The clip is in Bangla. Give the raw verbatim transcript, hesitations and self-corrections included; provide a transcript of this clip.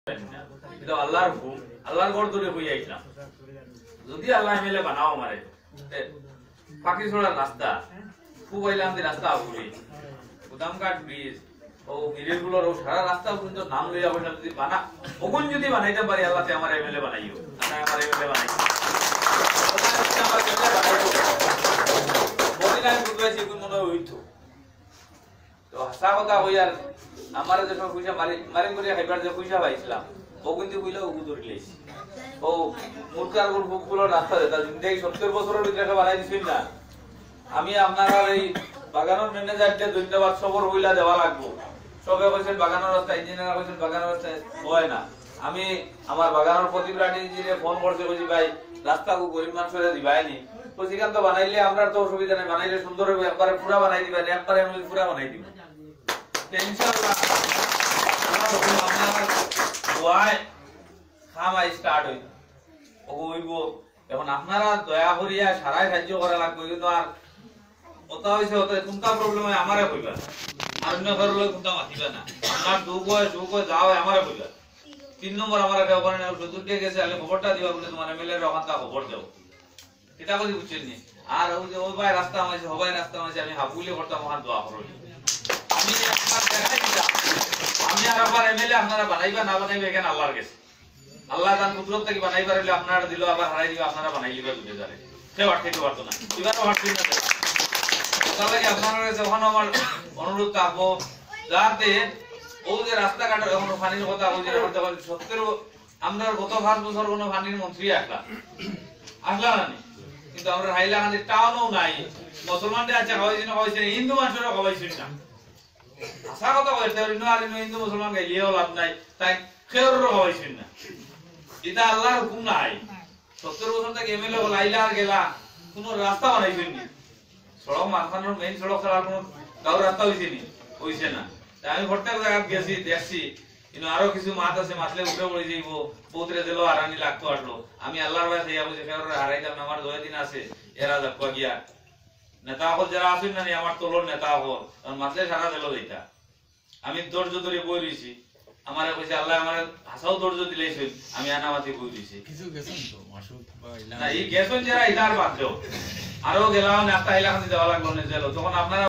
কিন্তু আল্লাহর হুকুম আল্লাহর ঘর ধরে হই আইলাম যদি আল্লাহ মিলে বানাও আমারে পাখি ছোড়ার রাস্তা খুব আইলাম যে রাস্তা ঘুরি গুদামঘাট ব্রিজ ও মিরের গুলোর ও সারা রাস্তা পর্যন্ত নাম লইয়া বসে যদি বানা ওগুন যদি বানাইতে পারি আল্লাহতে আমার এমএলএ বানাইও না আমার এমএলএ বানাই আমার এমএলএ বানাইও বলি না বুঝাইছি কোন মনে হইতো তো হাসা কথা হইয়ার আমার যখন পয়সা মারি মারি করে খাইবার যে পয়সা পাইছিলাম ও কিন্তু কইলা ও ধরে লইছি ও মুরকার গুলো বুকগুলো রাস্তা দেতা জিন্দেগি সত্তর বছরের ভিতরে বানাই দিছিস না আমি আপনারা এই বাগানের ম্যানেজারকে ধন্যবাদ সবর হইলা দেওয়া লাগবো সবে কইছেন বাগানের রাস্তা ইঞ্জিনিয়ার কইছেন বাগানের রাস্তা হয় না আমি আমার বাগানের প্রতিপ্রাণী ইঞ্জিনিয়ার ফোন করতে কইছি ভাই রাস্তা কো গরিব মানুষের দিবাইনি তো সেখান তো বানাইলে আমরা তো অসুবিধা নাই বানাইলে সুন্দর হবে একবারে পুরো বানাই দিবেন একবারে আমি পুরো বানাই দিব ইনশাআল্লাহ আপনারা দোয়ায় খামা স্টার্ট হই ও হইব এখন আপনারা দয়া করিয়া সারাই সাহায্য করা লাগবে কিন্তু আর ওটা হইছে ওটা কোনটা প্রবলেম হয় আমারে কইবা আর অন্য কারো লই কোনটা মাতিবা না আপনার দুঃখ হয় সুখ হয় যাও আমারে কইবা তিন নম্বর আমারে কেউ করে না চতুর্থে গেছে আমি খবরটা দিবা বলে তোমার এমএলএ এর ওখানটা খবর দাও এটা কই বুঝছেন নি আর ওই যে ওই ভাই রাস্তা আমাইছে সবাই রাস্তা আমাইছে আমি হাবুলে করতাম আমার দোয়া করো আমি আপনার দেখাই দিলাম আমি আর আবার এমএলএ আপনারা বানাইবা না বানাইবা এখানে আল্লাহর কাছে আল্লাহ তার কুদরত থেকে বানাইবার হইলে আপনারা দিলো আবার হারাই দিবা আপনারা বানাই লিবা দুটো জারে সে আটকাইতে পারতো না এবারও আটকাই না তাহলে কি আপনারা যখন আমার অনুরোধ থাকবো যাতে ও যে রাস্তাঘাট এখন পানির কথা ওই যে যখন সত্তর আমরা গত পাঁচ বছর কোনো পানির মন্ত্রী আসলাম আসলাম না কিন্তু আমরা হাইলাকান্দি টাউনও নাই মুসলমানদের আছে খাওয়াইছি না খাওয়াইছি হিন্দু মানুষেরও খাওয়াইছি না আশা কথা কইতে আর হিন্দু মুসলমান গাইলেও লাভ নাই তাই কেউরও খাওয়াইছি না এটা আল্লাহর হুকুম নাই সত্তর বছর থেকে এমএলএ লাইলা আর গেলা কোন রাস্তা বানাইছেন নি সড়ক মানখানোর মেইন সড়ক ছাড়া কোন গাঁও রাস্তা হইছে নি হইছে না তাই আমি প্রত্যেক জায়গা গেছি দেখছি কিন্তু আরো কিছু মাছ আছে মাছলে উঠে পড়ে যাইবো পৌত্রে দিলো আরানি লাগতো আসলো আমি আল্লাহর ভাই খাইয়া বুঝে ফের হারাইতাম না আমার দুই দিন আছে এরা যাক গিয়া নেতা হল যারা আছেন না আমার তোলর নেতা হল মাছলে সারা দিল এইটা আমি ধৈর্য ধরে বই রইছি আমারে কইছে আল্লাহ আমারে হাসাও ধৈর্য দিলেছে আমি আনামাতি বই দিছি কিছু গেছেন তো মাসুদ ভাই না এই গেছেন যারা ইদার বাদ দাও আরো গেলাম নাস্তা ইলাকাতে দেওয়া লাগলো না জেল তখন আপনারা